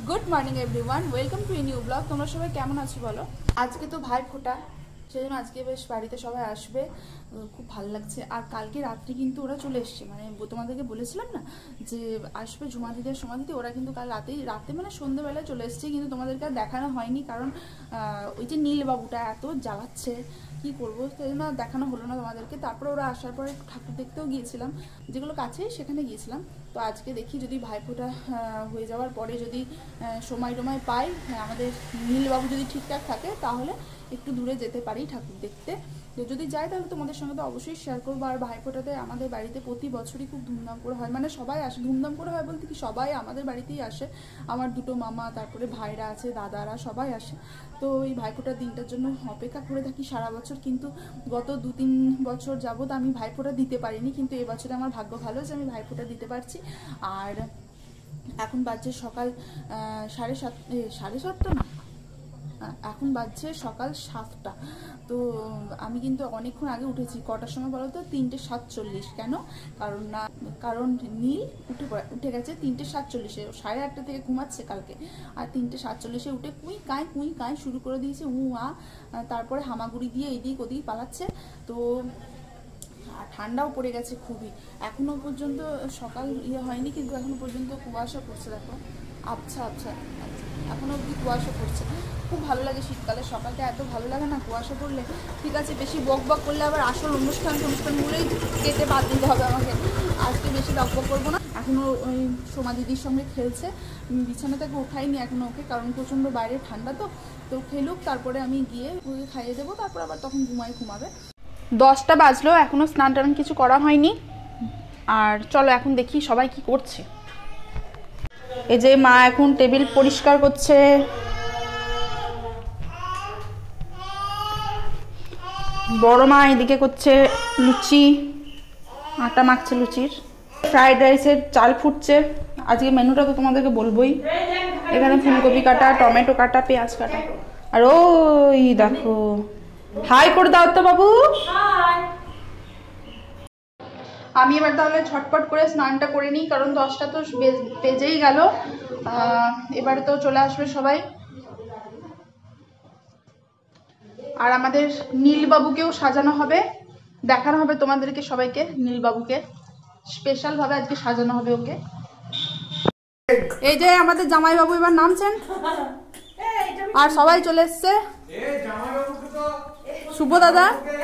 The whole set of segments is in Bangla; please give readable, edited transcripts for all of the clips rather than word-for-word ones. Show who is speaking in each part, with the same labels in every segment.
Speaker 1: Good morning everyone, welcome to a new blog. তোমরা সবাই কেমন আছো বলো? আজকে তো ভাইফোঁটা, সেই জন্য আজকে বেশ বাড়িতে সবাই আসবে, খুব ভালো লাগছে। আর কালকে রাত্রি কিন্তু ওরা চলে এসছে, মানে তোমাদেরকে বলেছিলাম না যে আসবে ঝুমা দিদির সময় দিতে, ওরা কিন্তু কাল রাতে মানে সন্ধ্যেবেলায় চলে এসছে, কিন্তু তোমাদেরকে আর দেখানো হয়নি, কারণ ওই যে নীল বাবুটা এত জ্বালাচ্ছে, কি করবো, সেই জন্য দেখানো হলো না তোমাদেরকে। তারপরে ওরা আসার পরে ঠাকুর দেখতেও গিয়েছিলাম, যেগুলো কাছে সেখানে গিয়েছিলাম। তো আজকে দেখি যদি ভাইফোঁটা হয়ে যাওয়ার পরে যদি সময় টময় পাই, আমাদের নীলবাবু যদি ঠিকঠাক থাকে, তাহলে একটু দূরে যেতে পারি ঠাকুর দেখতে। তো যদি যাই তাহলে তোমাদের সঙ্গে তো অবশ্যই শেয়ার করবো। আর ভাইফোঁটাতে আমাদের বাড়িতে প্রতি বছরই খুব ধুমধাম করে হয়, মানে সবাই আসে, ধুমধাম করে হয় বলতে কি সবাই আমাদের বাড়িতেই আসে। আমার দুটো মামা, তারপরে ভাইরা আছে, দাদারা, সবাই আসে। তো এই ভাইফোঁটার দিনটার জন্য অপেক্ষা করে থাকি সারা বছর, কিন্তু গত 2-3 বছর যাবত আমি ভাইফোঁটা দিতে পারিনি, কিন্তু এবছরে আমার ভাগ্য ভালো যে আমি ভাইফোঁটা দিতে পারছি। আর এখন বাজছে সকাল 7:30 না, এখন বাজছে সকাল 7টা। তো আমি কিন্তু অনেকক্ষণ আগে উঠেছি। কটার সময় বলো তো? 3:47। কেন? কারণ নীল উঠে গেছে 3:47-এ, 8:30 থেকে ঘুমাচ্ছে কালকে, আর 3:47-এ উঠে কুই কাঁই শুরু করে দিয়েছে, তারপরে হামাগুড়ি দিয়ে এদিক ওদিক পালাচ্ছে। তো ঠান্ডাও পড়ে গেছে খুবই, এখনো পর্যন্ত সকাল হয়নি, কিন্তু এখনো পর্যন্ত কুয়াশা পড়ছে, দেখো আচ্ছা এখনো অব্দি কুয়াশা পড়ছে। খুব ভালো লাগে শীতকালে, সকালটা এত ভালো লাগে না কুয়াশা পড়লে। ঠিক আছে, বেশি বক করলে আবার আসল অনুষ্ঠানগুলোই কেটে বাদ দিতে হবে আমাকে। আজকে বেশি বক করবো না। এখনও ওই সোমা দিদির সঙ্গে খেলছে, বিছানা থেকে ওঠাইনি এখনো ওকে, কারণ প্রচণ্ড বাইরে ঠান্ডা। তো খেলুক, তারপরে আমি গিয়ে ওকে খাইয়ে দেবো, তারপর আবার তখন ঘুমাবে। 10টা বাজলো, এখনও স্নান টান কিছু করা হয়নি। আর চলো এখন দেখি সবাই কি করছে। এই যে মা এখন টেবিল পরিষ্কার করছে, বড় মা এদিকে করছে লুচি, আটা মাখছে লুচির। ফ্রাইড রাইসের চাল ফুটছে। আজকে মেনুটা তো তোমাদেরকে বলবোই। এখানে ফুলকপি কাটা, টমেটো কাটা, পেঁয়াজ কাটা। আর ওই দেখো, হাই করে দাও তো বাবু। আমি এবার তাহলে ঝটপট করে স্নানটা করে নিই, কারণ 10টা তো বেজেই গেল। এবারে তো চলে আসবে সবাই। আর আমাদের নীলবাবুকেও সাজানো হবে, দেখানো হবে তোমাদেরকে সবাইকে। নীলবাবুকে স্পেশালভাবে আজকে সাজানো হবে ওকে। এই যে আমাদের জামাইবাবু এবার নামছেন, আর সবাই চলে এসছে। শুভ দাদা,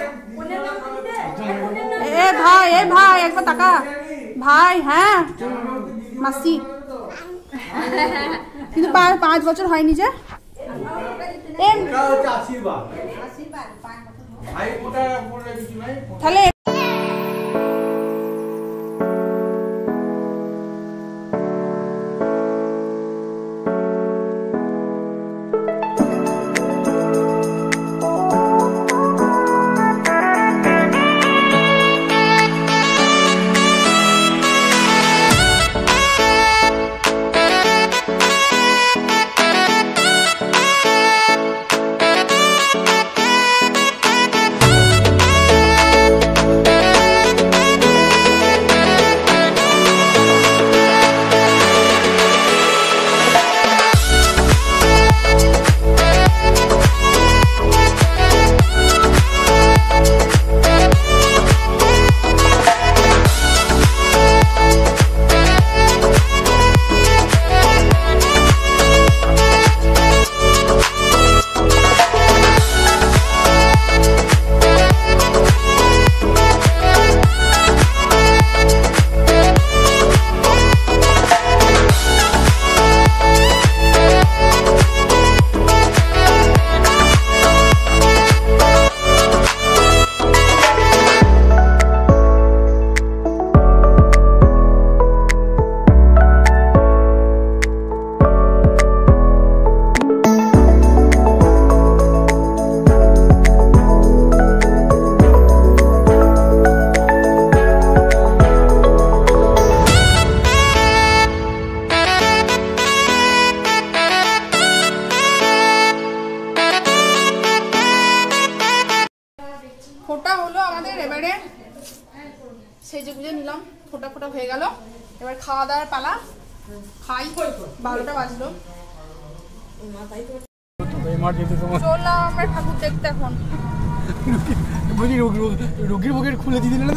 Speaker 1: এ ভাই একবার তাকা ভাই। হ্যাঁ মাসি, কিন্তু 5 বছর হয়নি যে। তাহলে সেজে গুজে নিলাম, ফোটা হয়ে গেল। এবার খাওয়া দাওয়ার পালা। খাই, 12টা বাজলো। চললাম আমরা ঠাকুর দেখতে এখন।
Speaker 2: রোগীর বুকের খুলে দিয়ে দিলেন।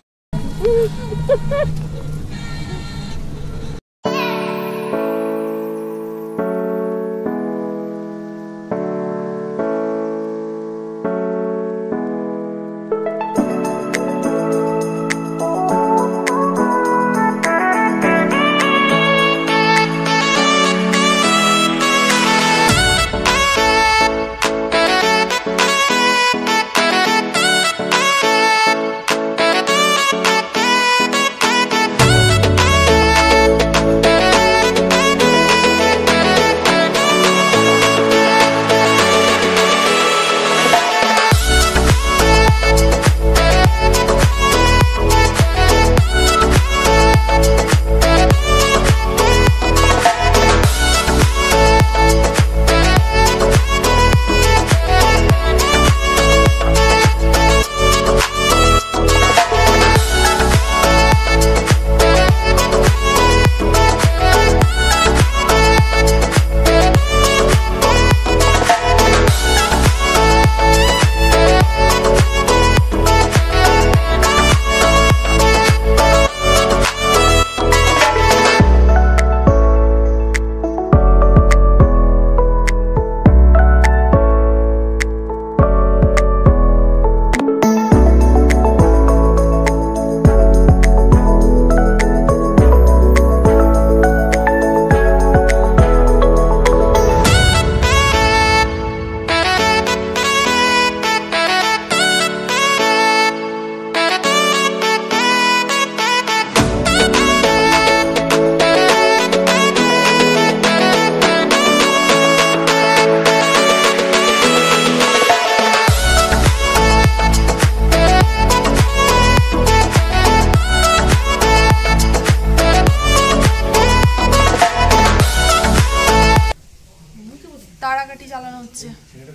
Speaker 1: তারাকাঠি চালানো হচ্ছে।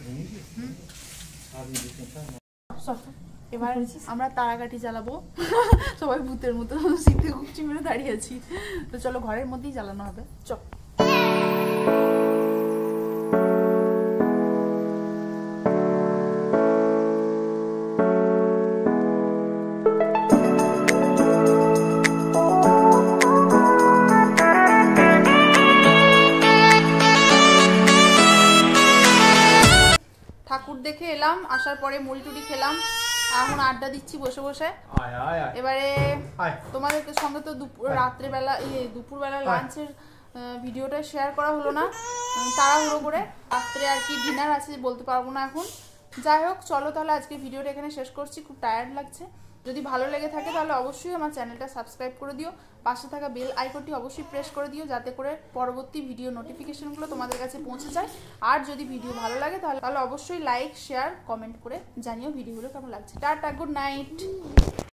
Speaker 1: এবার আমরা তারাকাঠি চালাবো। সবাই ভূতের মতো শীতে কুচি মেরে দাঁড়িয়ে আছি। তো চলো ঘরের মধ্যেই চালানো হবে। চল দেখে এলাম, আসার পরে মুড়ি টুড়ি খেলাম, এখন আড্ডা দিচ্ছি বসে বসে। এবারে তোমাদের সঙ্গে তো রাত্রেবেলা দুপুরবেলা লাঞ্চের ভিডিওটা শেয়ার করা হলো না, তাড়াহুড়ো করে। রাত্রে আর কি ডিনার আছে বলতে পারবো না এখন। যাই হোক চলো তাহলে আজকে ভিডিওটা এখানে শেষ করছি, খুব টায়ার্ড লাগছে। যদি ভালো লেগে থাকে তাহলে অবশ্যই আমার চ্যানেলটা সাবস্ক্রাইব করে দিও, পাশে থাকা বেল আইকনটি অবশ্যই প্রেস করে দিও যাতে করে পরবর্তী ভিডিও নোটিফিকেশনগুলো তোমাদের কাছে পৌঁছে যায়। আর যদি ভিডিও ভালো লাগে তাহলে অবশ্যই লাইক শেয়ার কমেন্ট করে জানিও ভিডিওগুলো কেমন লাগছে। Tata, good night.